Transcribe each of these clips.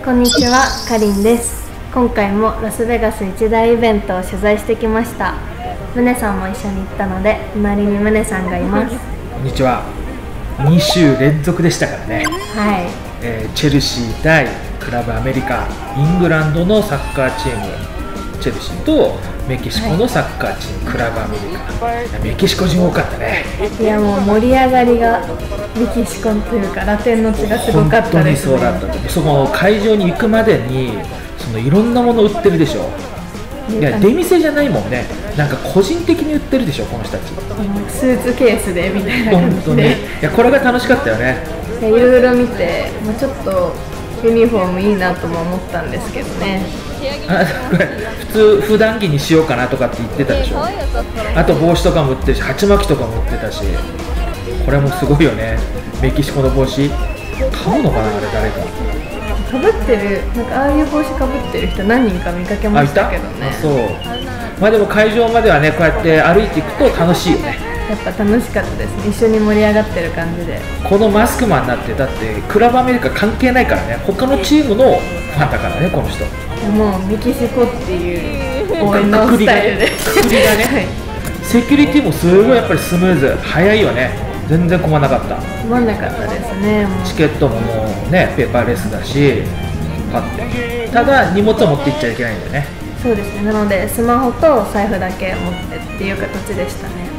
こんにちは、かりんです。今回もラスベガス一大イベントを取材してきました。ムネさんも一緒に行ったので、隣にムネさんがいます。 こんにちは。2週連続でしたからね。 はい。 チェルシー対クラブアメリカ、イングランドのサッカーチームチェルシーとメキシコのサッカーチーム、クラブアメリカ。メキシコ人多かったね。 いや、もう盛り上がりがメキシコというかラテンの血がすごかったですね。 本当にそうだった。そこの会場に行くまでにいろんなもの売ってるでしょ。いや、出店じゃないもんね。なんか個人的に売ってるでしょ、この人たち。 スーツケースでみたいな感じで。 本当に。いや、これが楽しかったよね。 いろいろ見て、ちょっとユニフォームいいなとも思ったんですけどね。 これ普段着にしようかなとかって言ってたでしょ。あと帽子とかも売ってるし、鉢巻きとかも売ってたし、これもすごいよね。メキシコの帽子買うのかな、あれ誰か。 かぶってる、なんかああいう帽子かぶってる人何人か見かけましたけどね。 そう。まあでも会場まではね、こうやって歩いていくと楽しいよね。 やっぱ楽しかったですね。一緒に盛り上がってる感じで。 このマスクマンになって、だってクラブアメリカ関係ないからね。他のチームのファンだからね、この人。 もうメキシコっていう応援のスタイルで。 くくりがね、はい、セキュリティもすごいやっぱりスムーズ、早いよね。全然困らなかった。 困らなかったですね。 チケットももうね、ペーパーレスだし、パッて。ただ荷物を持っていっちゃいけないんだよね。 そうですね。なのでスマホと財布だけ持ってっていう形でしたね。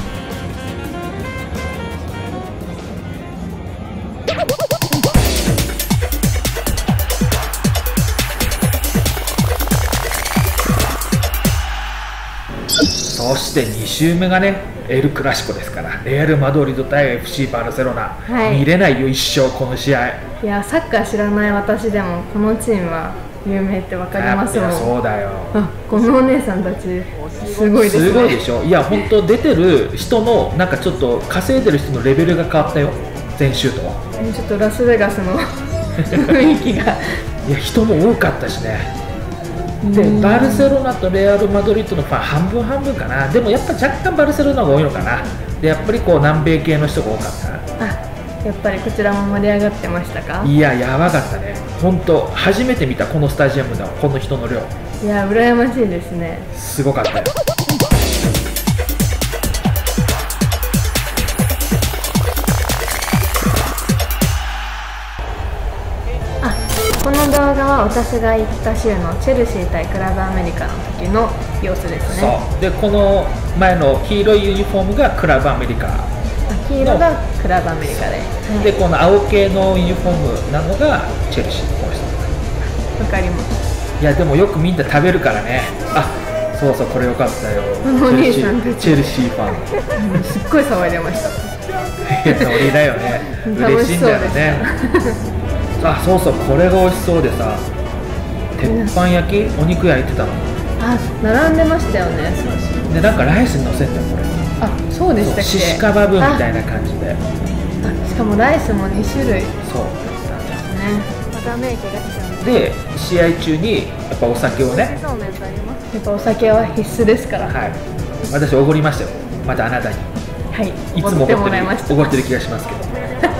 そして2週目がね、エル・クラシコですから、レアル・マドリード対 FC バルセロナ、はい、見れないよ、一生この試合。 いや、サッカー知らない私でもこのチームは有名って分かりますもん。 そうだよ。 このお姉さんたちすごいですね。 すごいでしょ。いや、本当出てる人のなんかちょっと稼いでる人のレベルが変わったよ、前週とは。 ちょっとラスベガスの雰囲気がいや、人も多かったしね。でバルセロナとレアル・マドリードのファン半分半分かな。でもやっぱ若干バルセロナが多いのかな。でやっぱりこう南米系の人が多かった。 あ、やっぱりこちらも盛り上がってましたか？ いや、やばかったね。本当初めて見た、このスタジアムのこの人の量。 いや、羨ましいですね。 すごかったよ。 この動画は私が行った週のチェルシー対クラブアメリカの時の様子ですね。 そうで、この前の黄色いユニフォームがクラブアメリカ。 黄色がクラブアメリカで、 でこの青系のユニフォームなのがチェルシーのこの人。 わかります。 いや、でもよくみんな食べるからね。あ、そうそう、これよかったよ。 お兄さんチェルシーファンすっごい騒いでました。 いや、ノリだよね。嬉しいんだよね。あ、そうそう、これが美味しそうでさ、鉄板焼き、お肉焼いてたの。 あ、並んでましたよね。 でなんかライスに乗せんだよ、これ。 あ、そうでしたっけ。 シシカバブみたいな感じで。 しかもライスも2種類。 そうなんですね。 で試合中にやっぱお酒をね。 やっぱお酒は必須ですから。 はい。私おごりましたよ。またあなたに。 はい。 いつもおごってる気がしますけど。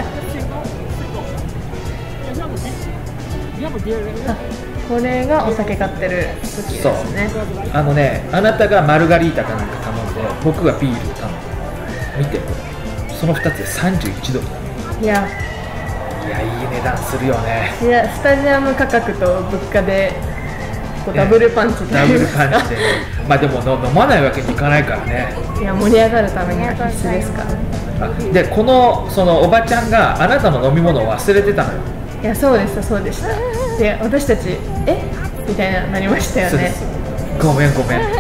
これがお酒買ってる時ですね。 あのね、あなたがマルガリータかなんか頼んで、僕がビール頼んで、見てこれ、その2つで31ドルだね。いや、いい値段するよね。 いや、スタジアム価格と物価でこうダブルパンチで、 ダブルパンチで、まあでも飲まないわけにいかないからね。 いや、盛り上がるためには必須ですから。 でそのおばちゃんがあなたの飲み物を忘れてたのよ。 いや、そうでした、そうでした。で、私たちみたいななりましたよね。 ごめんごめん。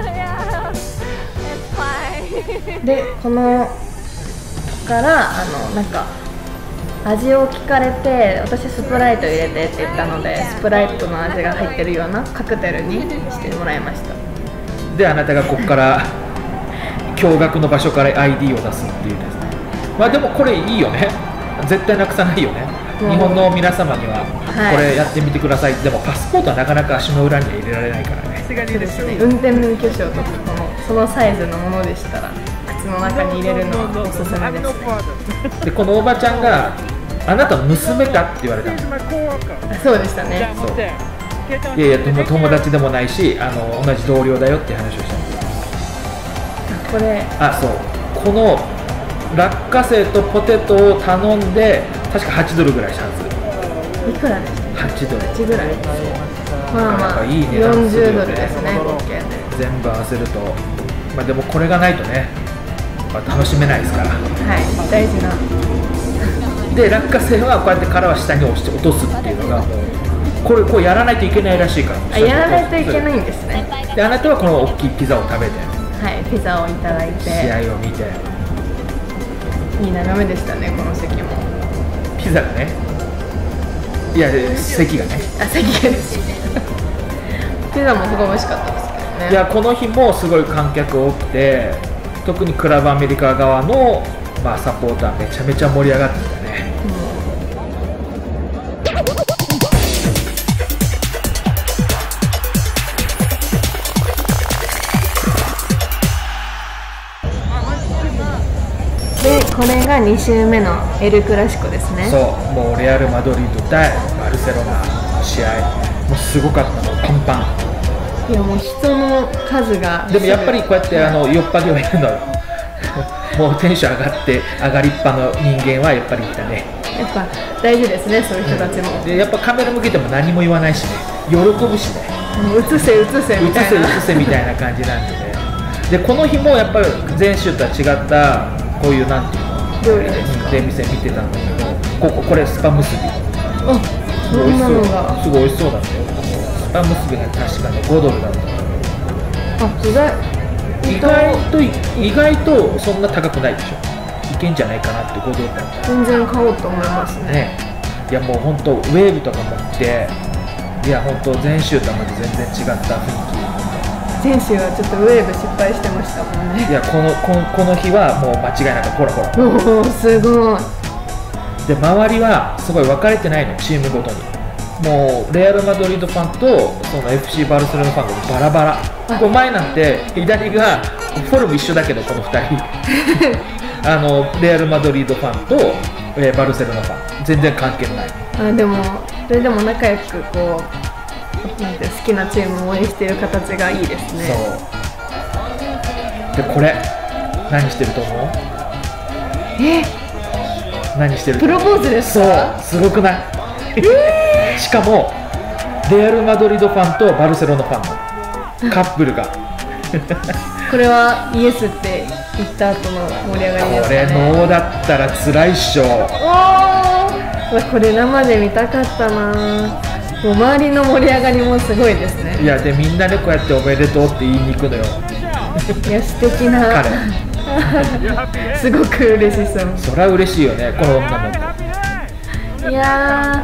で、このからなんか味を聞かれて、私スプライト入れてって言ったので、スプライトの味が入ってるようなカクテルにしてもらいました。 であなたがここから驚愕の場所から ID を出すっていうですね。まあでもこれいいよね。絶対なくさないよね。日本の皆様にはこれやってみてください。でもパスポートはなかなか足の裏には入れられないからね。 そうですね。運転免許証とかそのサイズのものでしたら靴の中に入れるのはおすすめですね。 でこのおばちゃんがあなたの娘かって言われたの。 そうでしたね。 そういやいや友達でもないし同じ同僚だよって話をしたんです。 これそうこの落花生とポテトを頼んで確か$8ぐらいしたはず。 いくらでした $8。 8ぐらい。まあまあいい値段するよね。 40ドルですね、合計で。 全部合わせると、でもこれがないとね、楽しめないですから。 はい、大事な。 で落花生はこうやって殻は下に落とすっていうのがもうこうやらないといけないらしいから。 やらないといけないんですね。 であなたはこの大きいピザを食べて、 はい、ピザをいただいて試合を見て、 いい眺めでしたね、この席も。 ピザがね、いや席がね、 席がですピザもすごい美味しかったですけどね。 いやこの日もすごい観客多くて、特にクラブアメリカ側の、サポーターめちゃめちゃ盛り上がってたね。 でこれが2週目のエルクラシコですね。 そう、もうレアル・マドリード対バルセロナの試合、もうすごかったの、パンパン。 いやもう人の数が。 でもやっぱりこうやって酔っ払いをいるのよもうテンション上がりっぱの人間はやっぱりいたね。 やっぱ大事ですね、そういう人たちも。 でやっぱカメラ向けても何も言わないしね、喜ぶしね、 映せ映せみたいな、 映せみたいな感じなんでね。でこの日もやっぱり前週とは違ったこういうなんていうの料理ですか。 で店見てたんだけど、これスパムスビ、 そんなのがすごい美味しそうだったよ。スパムスビが確かね$5だった。意外とそんな高くないでしょ。いけんじゃないかなって$5だった。 全然買おうと思いますね。 いやもう本当ウェーブとか持って、いや本当前週とはまた全然違った雰囲気。 前週はちょっとウェーブ失敗してましたもんね。 いやこの日はもう間違いなくほらおおすごい。 で周りはすごい分かれてないの、チームごとに。もうレアル・マドリードファンとその FC バルセロナファンがバラバラ。こう前なんて左がフォルム一緒だけどこの2人レアル・マドリードファンと、バルセロナファン全然関係ない。 でもそれでも仲良くこうなんて好きなチームを応援している形がいいですね。 そうでこれ何してると思う？何してる？ プロポーズですか？ そう、すごくない？しかもレアル・マドリードファンとバルセロナファンのカップルがこれはイエスって言った後の盛り上がりですかね。 これノーだったら辛いっしょ。 これ生で見たかったな。もう周りの盛り上がりもすごいですね。 いやでみんなでこうやっておめでとうって言いに行くのよ。 いや素敵な彼すごく嬉しそう。 そりゃ嬉しいよね、この女の子。 いや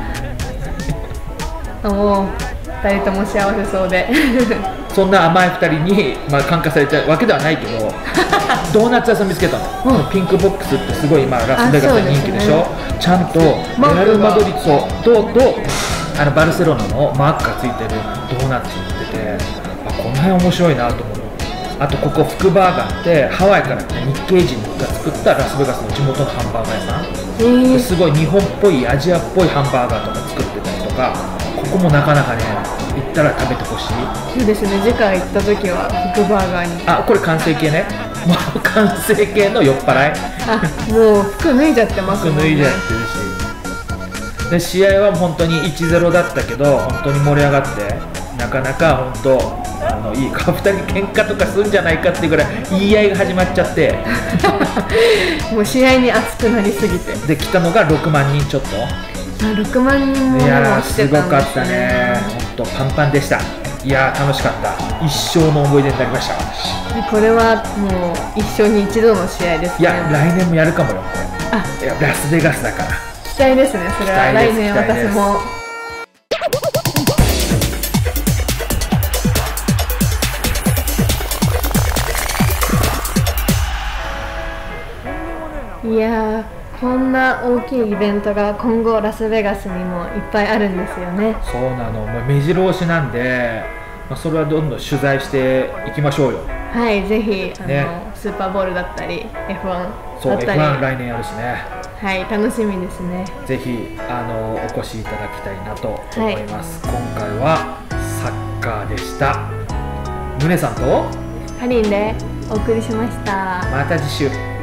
もう2人とも幸せそうでそんな甘い2人に、感化されたわけではないけどドーナツ屋さん見つけたの、ピンクボックスってすごい今ラスベガスで人気でしょ。ちゃんとレアル・マドリードとバルセロナのマークがついてるドーナツ売ってて、この辺面白いなと思う。あとここ福バーガーってハワイから、日系人が作ったラスベガスの地元のハンバーガー屋さん、すごい日本っぽいアジアっぽいハンバーガーとか作ってたりとか、ここもなかなかね行ったら食べてほしい。 そうですね、次回行った時は福バーガーに。 これ完成形ね。もう完成形の酔っ払い。 もう服脱いじゃってますもんね。 服脱いじゃってるし、で試合は本当に 1-0 だったけど本当に盛り上がって、なかなか本当いい2人喧嘩とかするんじゃないかっていうぐらい言い合いが始まっちゃってもう試合に熱くなりすぎて、 で来たのが6万人ちょっと。 6万人も来てたんですね。 すごかったね、本当パンパンでした。いや楽しかった。一生の思い出になりました。 これはもう一生に一度の試合ですね。 いや来年もやるかもよこれ。ラスベガスだから期待ですね。それは来年私も。いやこんな大きいイベントが今後ラスベガスにもいっぱいあるんですよね。 そうなの、もう目白押しなんで、それはどんどん取材していきましょうよ。 はい、ぜひスーパーボウルだったり F1 だったり、 そう F1 来年やるしね。 はい、楽しみですね。 ぜひお越しいただきたいなと思います。今回はサッカーでした。宗さんとかりんでお送りしました。 また次週。